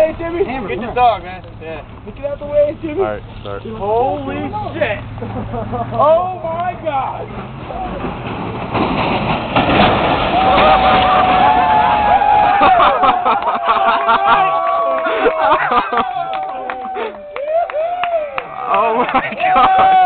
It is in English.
Hey, Jimmy. Get the dog, man. Yeah. Get out the way, Jimmy. All right, start. Holy shit. Oh my God. Oh my God.